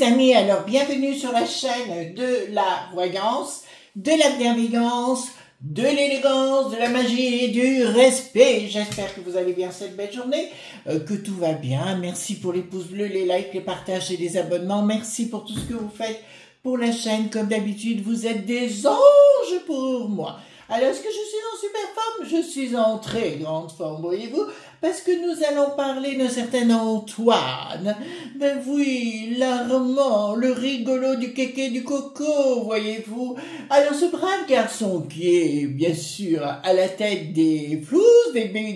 amis, alors bienvenue sur la chaîne de la voyance, de la bienveillance, de l'élégance, de la magie et du respect. J'espère que vous allez bien cette belle journée, que tout va bien. Merci pour les pouces bleus, les likes, les partages et les abonnements. Merci pour tout ce que vous faites pour la chaîne. Comme d'habitude, vous êtes des anges pour moi. Alors, est-ce que je suis en super forme? Je suis en très grande forme, voyez-vous, parce que nous allons parler d'un certain Antoine. Ben oui, l'Armand, le rigolo du kéké du coco, voyez-vous. Alors, ce brave garçon qui est, bien sûr, à la tête des flouses,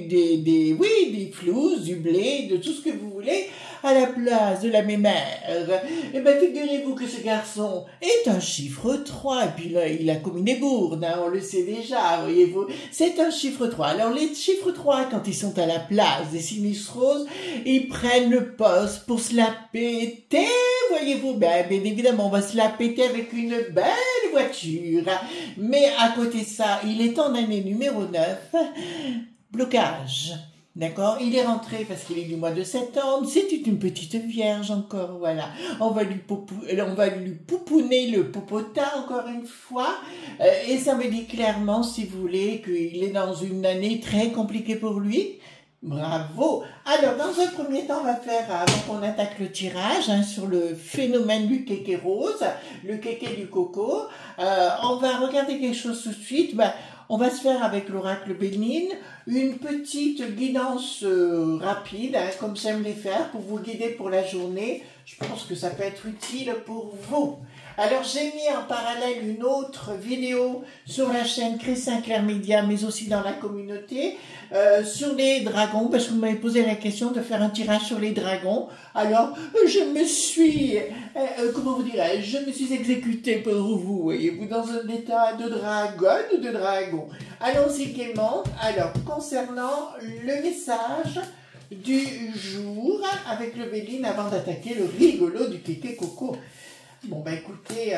des flouses, du blé, de tout ce que vous voulez, à la place de la mémère. Eh ben, figurez-vous que ce garçon est un chiffre 3, et puis là, il a commis des bourdes, hein, on le sait déjà, voyez-vous. C'est un chiffre 3. Alors, les chiffres 3, quand ils sont à la place des sinus roses, ils prennent le poste pour se la péter, voyez-vous. Ben, bien évidemment, on va se la péter avec une belle voiture. Mais à côté de ça, il est en année numéro 9, blocage. D'accord, il est rentré parce qu'il est du mois de septembre, c'est une petite vierge encore, voilà. On va lui pouponner le popotin encore une fois, et ça me dit clairement, si vous voulez, qu'il est dans une année très compliquée pour lui. Bravo. Alors, dans un premier temps, on va faire, avant qu'on attaque le tirage, hein, sur le phénomène du kéké rose, le kéké du coco, on va regarder quelque chose tout de suite. Ben, on va se faire avec l'oracle Béline une petite guidance rapide, hein, comme j'aime les faire, pour vous guider pour la journée. Je pense que ça peut être utile pour vous. Alors, j'ai mis en parallèle une autre vidéo sur la chaîne Christin Claire Média, mais aussi dans la communauté, sur les dragons, parce que vous m'avez posé la question de faire un tirage sur les dragons. Alors, je me suis, comment vous dirais-je, je me suis exécutée pour vous, voyez-vous, dans un état de dragonne ou de dragon. Allons-y gaiement. Alors, concernant le message du jour avec le Béline avant d'attaquer le rigolo du kéké coco. Bon, ben écoutez,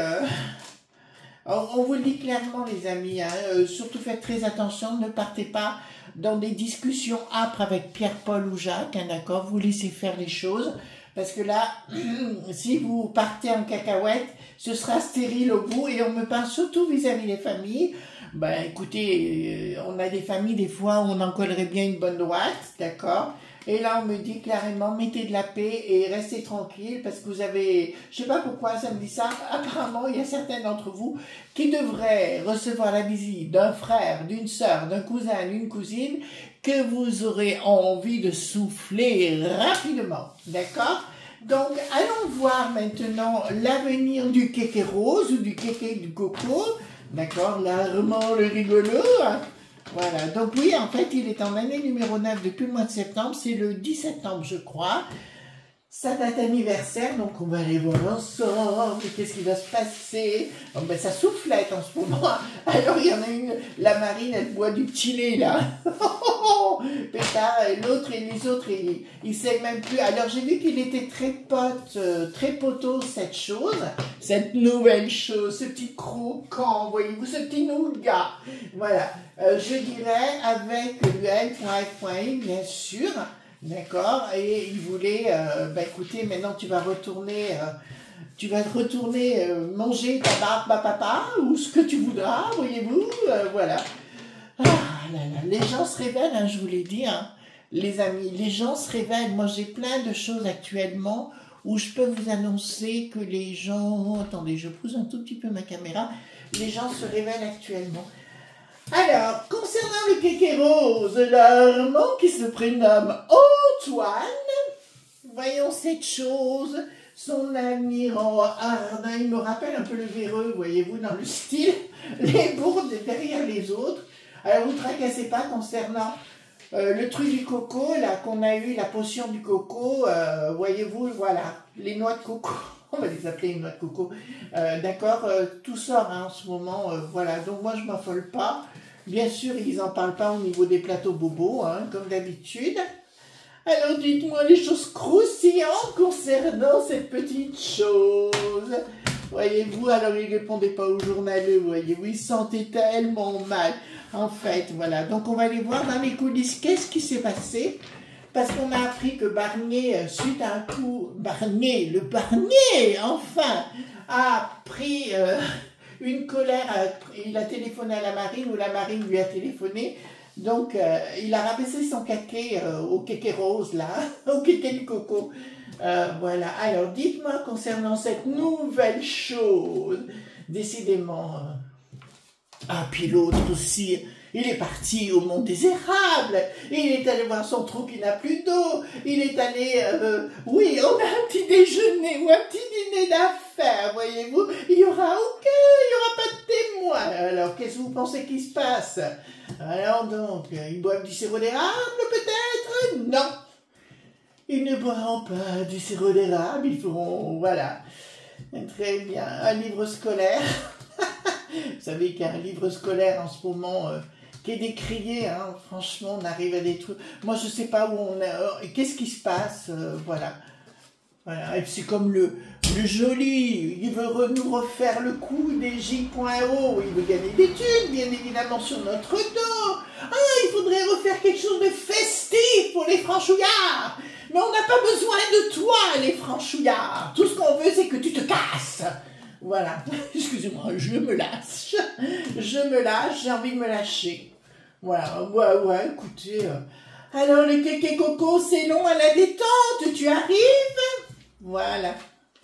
on vous le dit clairement les amis, hein, surtout faites très attention, ne partez pas dans des discussions âpres avec Pierre-Paul ou Jacques, hein, d'accord, vous laissez faire les choses, parce que là, si vous partez en cacahuète, ce sera stérile au bout, et on me parle surtout vis-à-vis des familles. Ben écoutez, on a des familles des fois où on en collerait bien une bonne droite, d'accord. Et là, on me dit clairement, mettez de la paix et restez tranquille parce que vous avez, je sais pas pourquoi ça me dit ça, apparemment, il y a certains d'entre vous qui devraient recevoir la visite d'un frère, d'une sœur, d'un cousin, d'une cousine que vous aurez envie de souffler rapidement, d'accord? Donc, allons voir maintenant l'avenir du kéké rose ou du kéké du coco, d'accord? L'Armand, le rigolo, hein. Voilà, donc oui, en fait, il est en année numéro 9 depuis le mois de septembre, c'est le 10 septembre, je crois, sa date anniversaire, donc on va aller voir ensemble, qu'est-ce qui va se passer. Oh, ben, ça soufflette en ce moment, alors il y en a une, la Marine, elle boit du petit lait, là, pétard, et l'autre, et les autres, ils ne savent même plus. Alors j'ai vu qu'il était très poteau, cette nouvelle chose, ce petit croquant, voyez-vous, ce petit nougat, voilà, je dirais avec l'UL.F.I, bien sûr. D'accord, et il voulait, bah écoutez, maintenant tu vas retourner manger ta barbe à papa, ou ce que tu voudras, voyez-vous, voilà. Ah là là, les gens se révèlent, hein, je vous l'ai dit, hein, les amis, les gens se révèlent. Moi j'ai plein de choses actuellement où je peux vous annoncer que les gens, attendez, je pousse un tout petit peu ma caméra, les gens se révèlent actuellement. Alors, concernant le kéké rose, l'Armand qui se prénomme Antoine, voyons cette chose, son admirant ardent, il me rappelle un peu le véreux, voyez-vous, dans le style, les bourdes derrière les autres. Alors, vous ne tracassez pas concernant le truc du coco, là, qu'on a eu, la potion du coco, voyez-vous, voilà, les noix de coco. On va les appeler les noix de coco, d'accord, tout sort hein, en ce moment, voilà, donc moi je m'affole pas, bien sûr ils n'en parlent pas au niveau des plateaux bobos, hein, comme d'habitude. Alors dites-moi les choses croustillantes concernant cette petite chose, voyez-vous, alors il ne répondait pas au journaleux, voyez-vous, il se sentait tellement mal, en fait, voilà, donc on va aller voir dans les coulisses, qu'est-ce qui s'est passé. parce qu'on a appris que Barnier, suite à un coup, le Barnier, enfin, a pris une colère, il a téléphoné à la marine, ou la marine lui a téléphoné, donc il a rabaissé son caquet au kéké rose, là, au kéké du coco. Voilà, alors dites-moi concernant cette nouvelle chose, décidément... Ah, puis l'autre aussi, il est parti au Mont des Érables, il est allé voir son trou qui n'a plus d'eau, il est allé, oui, on a un petit déjeuner ou un petit dîner d'affaires, voyez-vous, il n'y aura pas de témoin. Alors, qu'est-ce que vous pensez qu'il se passe? Alors donc, ils boivent du sirop d'érable peut-être? Non, ils ne boiront pas du sirop d'érable, ils feront, voilà, très bien, un livre scolaire. Vous savez qu'il y a un livre scolaire en ce moment qui est décrié, hein. Franchement, on arrive à des trucs... Moi, je ne sais pas où on est, qu'est-ce qui se passe, voilà. Voilà. Et c'est comme le joli, il veut nous refaire le coup des J.O, il veut gagner des thunes, bien évidemment, sur notre dos. Ah, il faudrait refaire quelque chose de festif pour les franchouillards. Mais on n'a pas besoin de toi, les franchouillards. Tout ce qu'on veut, c'est que tu te casses. Voilà, excusez-moi, je me lâche, j'ai envie de me lâcher. Voilà, ouais, écoutez, alors le kéké coco, c'est long à la détente, tu arrives? Voilà,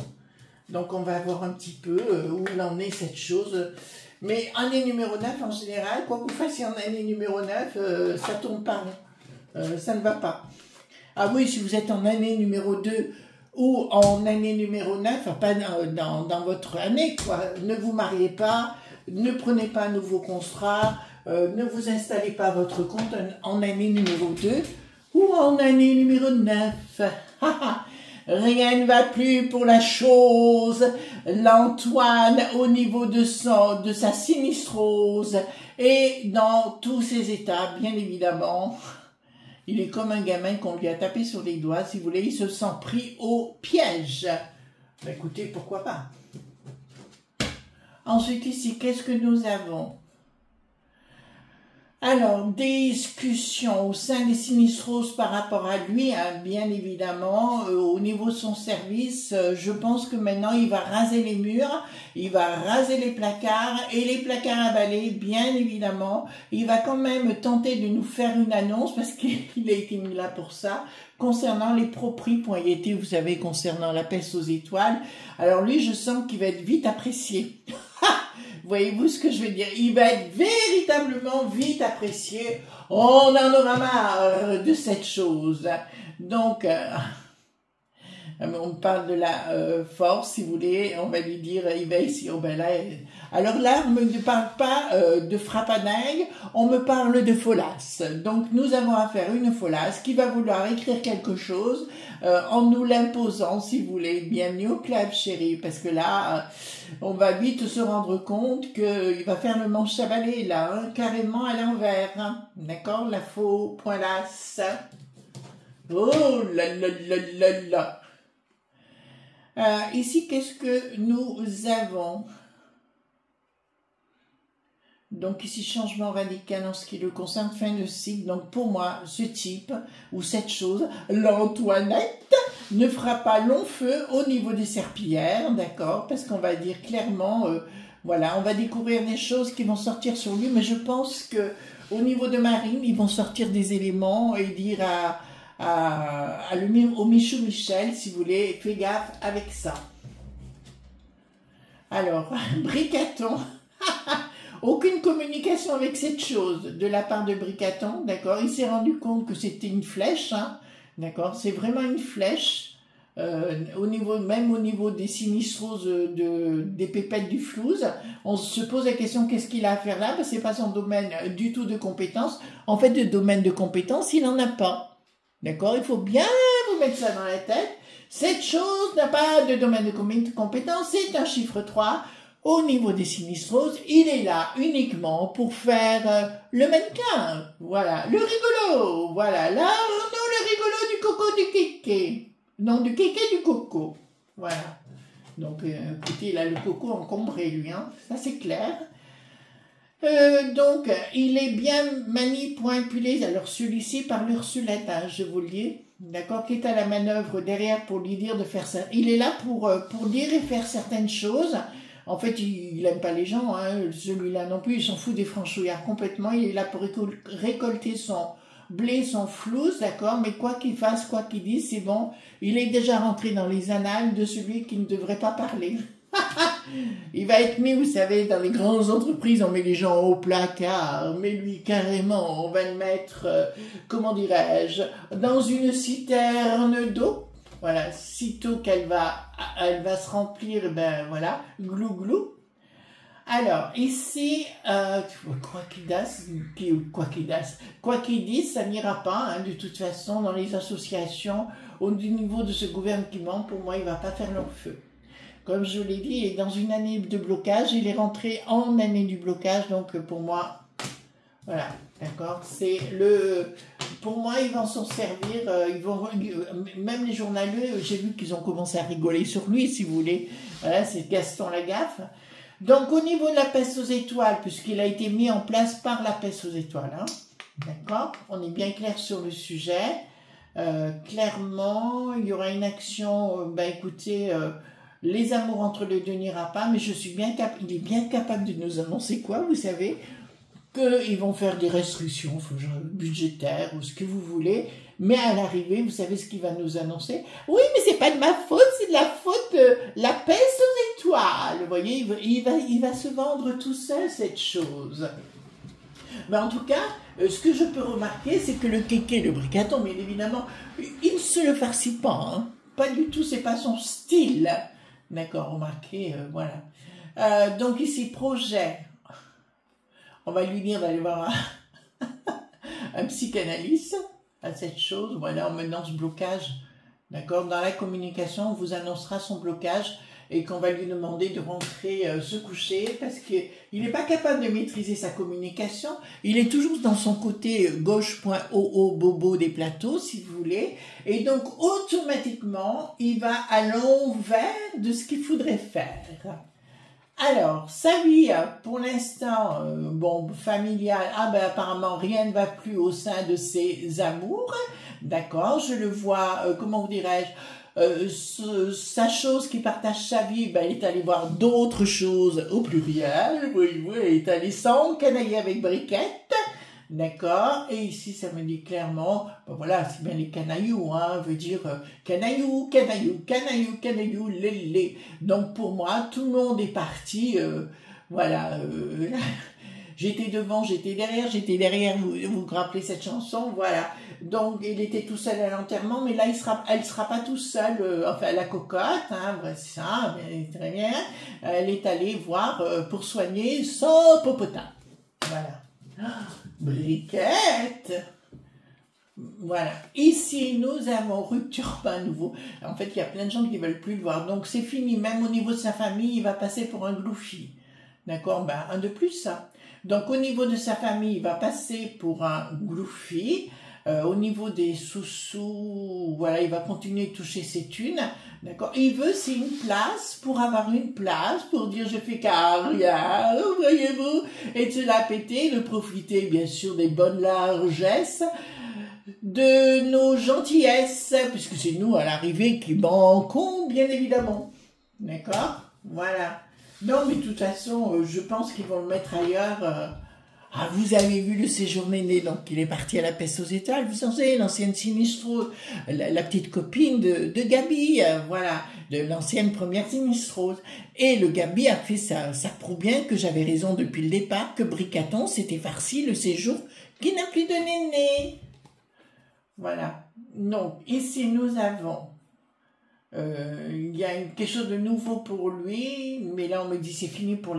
donc on va voir un petit peu où il en est cette chose. Mais année numéro 9, en général, quoi que vous fassiez en année numéro 9, ça tourne pas rond, ça ne va pas. Ah oui, si vous êtes en année numéro 2, ou en année numéro 9, pas dans votre année, quoi. Ne vous mariez pas, ne prenez pas un nouveau contrat, ne vous installez pas votre compte en année numéro 2 ou en année numéro 9. Rien ne va plus pour la chose. L'Antoine, au niveau de sa sinistrose et dans tous ses états, bien évidemment. Il est comme un gamin qu'on lui a tapé sur les doigts, si vous voulez, il se sent pris au piège. Ben écoutez, pourquoi pas. Ensuite ici, qu'est-ce que nous avons? Alors, discussion au sein des sinistroses par rapport à lui, hein, bien évidemment, au niveau de son service, je pense que maintenant il va raser les murs, il va raser les placards et les placards à balai, bien évidemment. Il va quand même tenter de nous faire une annonce parce qu'il a été mis là pour ça, concernant les propriétés, vous savez, concernant la peste aux étoiles. Alors lui, je sens qu'il va être vite apprécié. Voyez-vous ce que je veux dire? Il va être véritablement vite apprécié. On en aura marre de cette chose. Donc, on parle de la force, si vous voulez. On va lui dire, il va ici. Oh ben là, alors là, on ne me parle pas de frappadingue, on me parle de folasse. Donc, nous avons affaire à une folasse qui va vouloir écrire quelque chose en nous l'imposant, si vous voulez. Bienvenue au club, chérie, parce que là, on va vite se rendre compte qu'il va faire le manche à balai, là, hein, carrément à l'envers. Hein. D'accord? La faux pointasse. Oh là là là là là. Ici, qu'est-ce que nous avons? Donc ici, changement radical en ce qui le concerne, fin de cycle. Donc pour moi, ce type ou cette chose, l'Antoinette, ne fera pas long feu au niveau des serpillères, d'accord? Parce qu'on va dire clairement, voilà, on va découvrir des choses qui vont sortir sur lui, mais je pense que au niveau de Marine, ils vont sortir des éléments et dire au Michou Michel, si vous voulez, fais gaffe avec ça. Alors, Bricaton. Aucune communication avec cette chose de la part de Bricaton, d'accord? Il s'est rendu compte que c'était une flèche, hein, d'accord? C'est vraiment une flèche, même au niveau des sinistroses des pépettes du flouze. On se pose la question, qu'est-ce qu'il a à faire là? Parce que c'est pas son domaine du tout de compétence. En fait, de domaine de compétence, il n'en a pas, d'accord? Il faut bien vous mettre ça dans la tête. Cette chose n'a pas de domaine de compétence, c'est un chiffre 3. Au niveau des sinistroses, il est là uniquement pour faire le mannequin. Voilà, le rigolo. Voilà, là, non, le rigolo du coco du kéké. Non, du kéké du coco. Voilà. Donc, écoutez, il a le coco encombré, lui. Hein. Ça, c'est clair. Donc, il est bien manipulé. Alors, celui-ci par l'Ursulette, hein, je vous le dis. D'accord, qui est à la manœuvre derrière pour lui dire de faire ça. Il est là pour dire et faire certaines choses. En fait, il n'aime pas les gens, hein, celui-là non plus. Il s'en fout des franchouillards complètement. Il est là pour récolter son blé, son flouze, d'accord. Mais quoi qu'il fasse, quoi qu'il dise, c'est bon. Il est déjà rentré dans les annales de celui qui ne devrait pas parler. Il va être mis, vous savez, dans les grandes entreprises, on met les gens au placard, mais lui carrément, on va le mettre, comment dirais-je, dans une citerne d'eau. Voilà, sitôt qu'elle va se remplir, ben voilà, glou glou. Alors, ici, quoi qu'il dise, ça n'ira pas, hein, de toute façon, dans les associations, au niveau de ce gouvernement, pour moi, il ne va pas faire long feu. Comme je l'ai dit, il est dans une année de blocage, il est rentré en année du blocage, donc pour moi, voilà, d'accord, c'est le... Pour moi, ils vont s'en servir, même les journaleux, j'ai vu qu'ils ont commencé à rigoler sur lui, si vous voulez, voilà, c'est Gaston Lagaffe. Donc, au niveau de la peste aux étoiles, puisqu'il a été mis en place par la peste aux étoiles, hein, d'accord, on est bien clair sur le sujet, clairement, il y aura une action, écoutez... les amours entre les deux n'ira pas, mais il est bien capable de nous annoncer quoi, vous savez, qu'ils vont faire des restrictions budgétaires ou ce que vous voulez, mais à l'arrivée, vous savez ce qu'il va nous annoncer? Oui, mais c'est pas de ma faute, c'est de la faute de la peste aux étoiles. Vous voyez, il va se vendre tout seul, cette chose. Mais en tout cas, ce que je peux remarquer, c'est que le kéké, le bricaton, mais évidemment, il ne se le farcit pas, hein. Pas du tout, c'est pas son style. D'accord, remarquez, voilà. Donc ici, projet. On va lui dire d'aller voir un psychanalyste à cette chose. Voilà, en menant ce blocage. D'accord, dans la communication, on vous annoncera son blocage et qu'on va lui demander de rentrer se coucher parce qu'il n'est pas capable de maîtriser sa communication. Il est toujours dans son côté gauche.oo bobo des plateaux, si vous voulez. Et donc, automatiquement, il va à l'envers de ce qu'il faudrait faire. Alors, sa vie, pour l'instant, familiale, apparemment, rien ne va plus au sein de ses amours. D'accord, je le vois, comment vous dirais-je, sa chose qui partage sa vie, il est allé voir d'autres choses au pluriel, oui, il est allé s'encanailler avec Briquette, d'accord, et ici ça me dit clairement, voilà, c'est bien les canailloux, hein, veut dire canaillou, canaillou, canaillou, canaillou, lélé. Donc pour moi, tout le monde est parti, voilà, j'étais devant, j'étais derrière, vous vous rappelez cette chanson, voilà. Donc, il était tout seul à l'enterrement, mais là, elle sera pas tout seule, enfin, la cocotte, hein, c'est ça, très bien. Elle est allée voir pour soigner son popotin. Voilà. Briquette. Voilà. Ici, nous avons rupture, pas à nouveau. En fait, il y a plein de gens qui veulent plus le voir. Donc, c'est fini. Même au niveau de sa famille, il va passer pour un gloufi. D'accord? Un de plus, ça. Donc, au niveau de sa famille, il va passer pour un gloufi. Au niveau des sous-sous, voilà, il va continuer de toucher ses thunes, d'accord. Il veut, c'est une place, pour avoir une place, pour dire je fais carrière, voyez-vous, et de se la péter, de profiter, bien sûr, des bonnes largesses, de nos gentillesses, puisque c'est nous, à l'arrivée, qui manquons, bien évidemment, d'accord. Voilà. Non, mais de toute façon, je pense qu'ils vont le mettre ailleurs. Vous avez vu le séjourné, donc il est parti à la peste aux étoiles, vous savez, l'ancienne sinistrose, la petite copine de Gabi, voilà, de l'ancienne première sinistrose. Et le Gabi a fait ça, ça prouve bien que j'avais raison depuis le départ, que Bricaton s'était farci le séjour qui n'a plus de néné. Voilà. Donc, ici nous avons... il y a quelque chose de nouveau pour lui, mais là on me dit c'est fini pour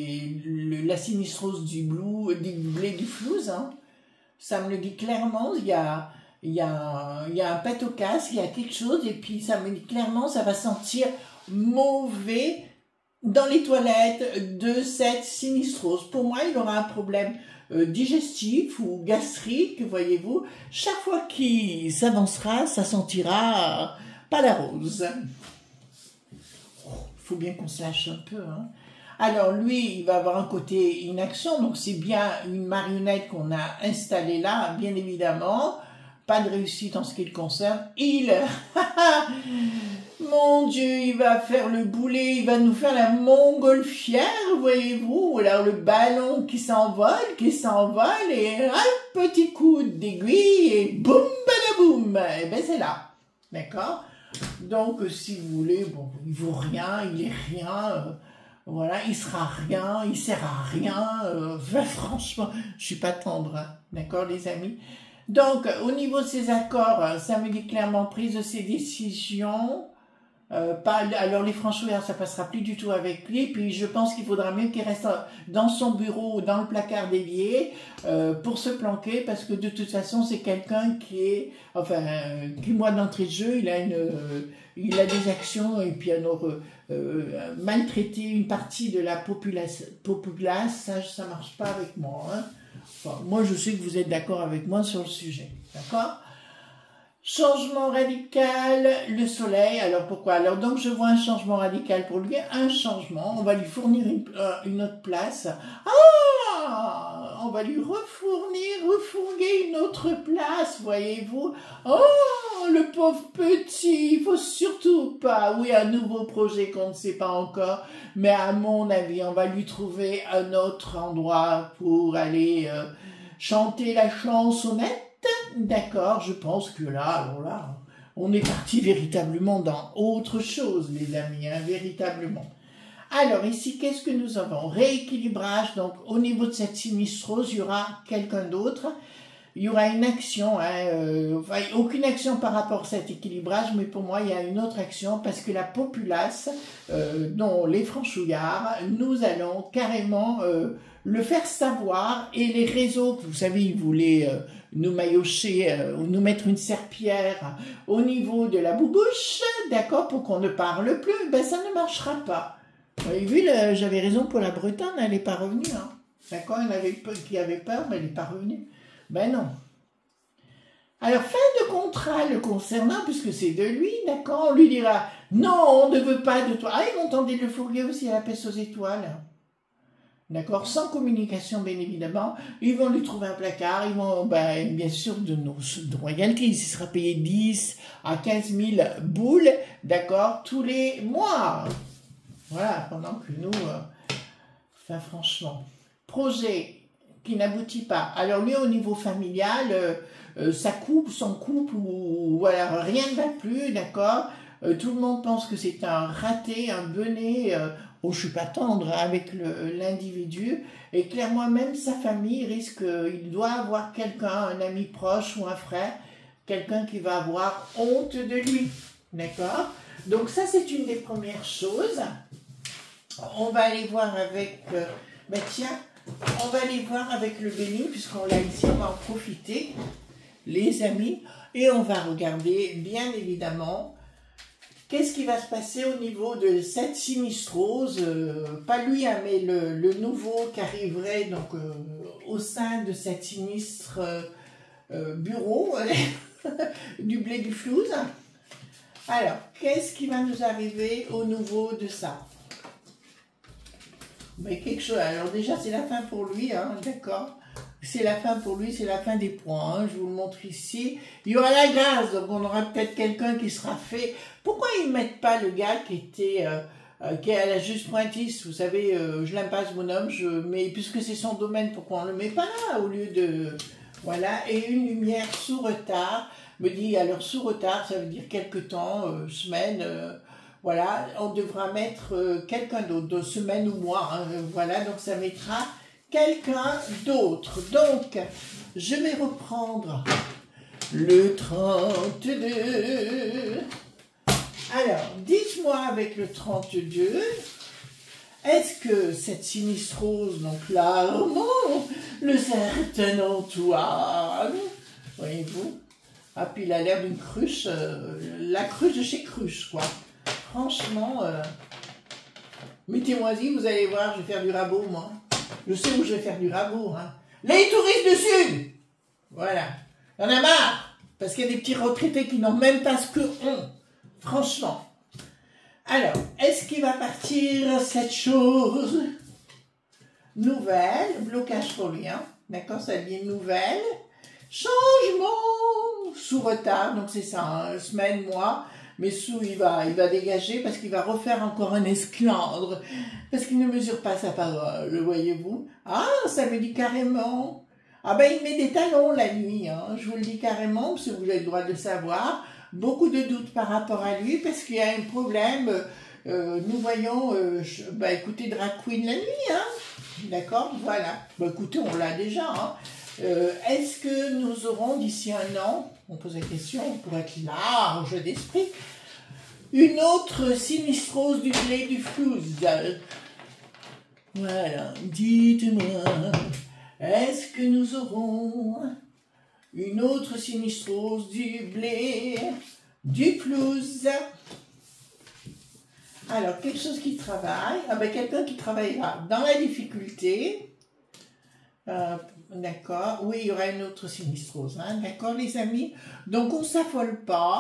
la sinistrose du blé du flouze, hein. Ça me le dit clairement, il y a un pet au casque, il y a quelque chose, et puis ça me dit clairement ça va sentir mauvais dans les toilettes de cette sinistrose. Pour moi, il aura un problème digestif ou gastrique, voyez-vous. Chaque fois qu'il s'avancera, ça sentira... pas la rose. Il faut bien qu'on se lâche un peu, hein. Alors lui, il va avoir un côté inaction, donc c'est bien une marionnette qu'on a installée là, bien évidemment. Pas de réussite en ce qui le concerne. Il, mon Dieu, il va faire le boulet, il va nous faire la montgolfière, voyez-vous. Alors le ballon qui s'envole, et un petit coup d'aiguille, et boum, badaboum. Et ben c'est là, d'accord. Donc si vous voulez, bon, il vaut rien, il est rien. Voilà, il sera rien, il sert à rien. Franchement, je suis pas tendre, hein, d'accord, les amis. Donc, au niveau de ses accords, ça me dit clairement prise de ses décisions. Alors les franchouillards, ça passera plus du tout avec lui. Puis je pense qu'il faudra mieux qu'il reste dans son bureau ou dans le placard dédié pour se planquer, parce que de toute façon, c'est quelqu'un qui est, enfin, qui moi d'entrée de jeu, il a des actions et puis alors maltraiter une partie de la populace, ça marche pas avec moi. Hein. Enfin, moi, je sais que vous êtes d'accord avec moi sur le sujet, d'accord? Changement radical, le soleil. Alors pourquoi? Alors donc je vois un changement radical pour lui, un changement. On va lui fournir une autre place. Ah, on va lui refourguer une autre place, voyez-vous. Oh, le pauvre petit, il faut surtout pas. Oui, un nouveau projet qu'on ne sait pas encore, mais à mon avis, on va lui trouver un autre endroit pour aller chanter la chansonnette. D'accord, je pense que là, alors là, on est parti véritablement dans autre chose, les amis, hein, véritablement. Alors ici, qu'est-ce que nous avons? Rééquilibrage, donc au niveau de cette sinistrose, il y aura quelqu'un d'autre. Il y aura une action, hein, aucune action par rapport à cet équilibrage, mais pour moi, il y a une autre action, parce que la populace, dont les franchouillards, nous allons carrément le faire savoir, et les réseaux, vous savez, ils voulaient nous maillotcher, ou nous mettre une serpillière au niveau de la boubouche, d'accord, pour qu'on ne parle plus, ben ça ne marchera pas. Vous avez vu, j'avais raison pour la Bretonne, elle n'est pas revenue, hein. D'accord, il y en avait qui avait peur, mais elle n'est pas revenue. Ben non. Alors, fin de contrat le concernant, puisque c'est de lui, d'accord, on lui dira, non, on ne veut pas de toi. Ah, ils vont tenter de le fourguer aussi à la pêche aux étoiles. D'accord, sans communication, bien évidemment. Ils vont lui trouver un placard, ils vont, ben, bien sûr, de royalties. Il sera payé 10 à 15 000 boules, d'accord, tous les mois. Voilà, pendant que nous, enfin, franchement, projet qui n'aboutit pas. Alors lui, au niveau familial, sa couple, son couple, ou voilà, rien ne va plus, d'accord. Tout le monde pense que c'est un raté, un benet. Oh, je suis pas tendre hein, avec l'individu. Et clairement, même sa famille risque, il doit avoir quelqu'un, un ami proche ou un frère, quelqu'un qui va avoir honte de lui, d'accord. Donc ça, c'est une des premières choses. On va aller voir avec, ben tiens, on va aller voir avec le béni, puisqu'on l'a ici, on va en profiter, les amis, et on va regarder, bien évidemment, qu'est-ce qui va se passer au niveau de cette sinistrose, pas lui, hein, mais le nouveau qui arriverait donc, au sein de cette sinistre bureau du blé du flouze. Alors, qu'est-ce qui va nous arriver au niveau de ça? Mais quelque chose. Alors déjà, c'est la fin pour lui, hein, d'accord. C'est la fin pour lui, c'est la fin des points. Hein, je vous le montre ici. Il y aura la grâce, donc on aura peut-être quelqu'un qui sera fait. Pourquoi ils ne mettent pas le gars qui était qui est à la juste pointiste? Vous savez, je l'aime pas ce bonhomme, mais puisque c'est son domaine, pourquoi on le met pas là au lieu de voilà. Et une lumière sous retard me dit alors sous retard, ça veut dire quelque temps, semaine. Voilà, on devra mettre quelqu'un d'autre, de semaine ou mois, hein, voilà, donc ça mettra quelqu'un d'autre. Donc, je vais reprendre le 32. Alors, dites-moi avec le 32, est-ce que cette sinistrose, donc là, le certain Antoine, voyez-vous, ah, puis il a l'air d'une cruche, la cruche de chez Cruche, quoi. Franchement, mettez-moi-y, vous allez voir, je vais faire du rabot, moi. Je sais où je vais faire du rabot, hein. Les touristes du Sud! Voilà. Il y en a marre, parce qu'il y a des petits retraités qui n'ont même pas ce que ont. Franchement. Alors, est-ce qu'il va partir cette chose nouvelle, blocage pour lui, hein? D'accord, ça devient nouvelle. Changement sous retard, donc c'est ça, hein, semaine, mois, mais sous il va dégager parce qu'il va refaire encore un esclandre, parce qu'il ne mesure pas sa parole, voyez-vous. Ah, ça me dit carrément. Ah ben il met des talons la nuit, hein, je vous le dis carrément, parce que vous avez le droit de le savoir. Beaucoup de doutes par rapport à lui, parce qu'il y a un problème, nous voyons, écoutez, drag queen la nuit, hein. D'accord, voilà. Bah, écoutez, on l'a déjà. Hein. Est-ce que nous aurons d'ici un an, on pose la question pour être large d'esprit, une autre sinistrose du blé du flouze? Voilà, dites-moi, est-ce que nous aurons une autre sinistrose du blé du flouze? Alors, quelque chose qui travaille, quelqu'un qui travaillera dans la difficulté, d'accord, oui, il y aura une autre sinistrose, hein, d'accord les amis, donc on ne s'affole pas,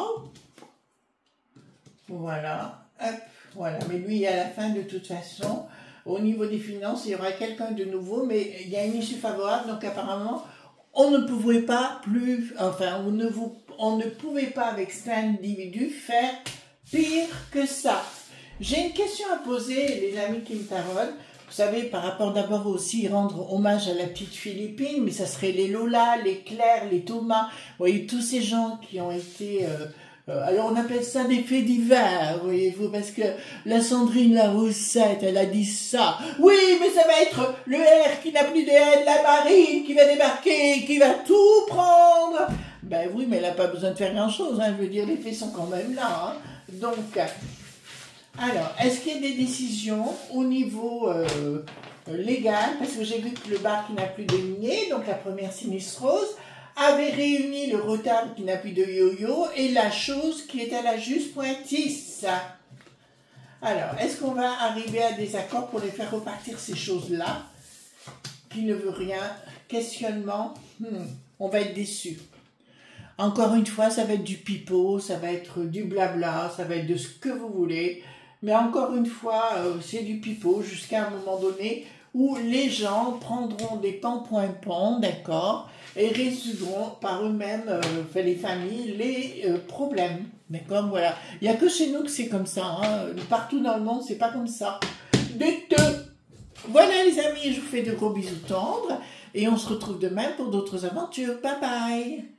voilà, hop, voilà, mais lui à la fin de toute façon, au niveau des finances, il y aura quelqu'un de nouveau, mais il y a une issue favorable, donc apparemment, on ne pouvait pas plus, enfin, on ne pouvait pas avec cet individu faire pire que ça. J'ai une question à poser, les amis qui me tarotent. Vous savez, par rapport d'abord aussi rendre hommage à la petite Philippine, mais ça serait les Lola, les Claire, les Thomas. Vous voyez, tous ces gens qui ont été... alors on appelle ça des faits divers, voyez-vous, parce que la Sandrine la Roussette, elle a dit ça. Oui, mais ça va être le R qui n'a plus de haine, la Marine qui va débarquer, qui va tout prendre. Ben oui, mais elle n'a pas besoin de faire grand-chose, hein, je veux dire, les faits sont quand même là. Hein. Donc... Alors, est-ce qu'il y a des décisions au niveau légal? Parce que j'ai vu que le bar qui n'a plus de lignée, donc la première sinistrose, avait réuni le retard qui n'a plus de yo-yo et la chose qui est à la juste pointisse. Alors, est-ce qu'on va arriver à des accords pour les faire repartir ces choses-là? Qui ne veut rien? Questionnement? On va être déçus. Encore une fois, ça va être du pipeau, ça va être du blabla, ça va être de ce que vous voulez. Mais encore une fois, c'est du pipeau jusqu'à un moment donné où les gens prendront des pans, d'accord, et résoudront par eux-mêmes, les familles, les problèmes. D'accord, voilà. Il n'y a que chez nous que c'est comme ça. Hein. Partout dans le monde, c'est pas comme ça. Voilà les amis, je vous fais de gros bisous tendres et on se retrouve demain pour d'autres aventures. Bye bye.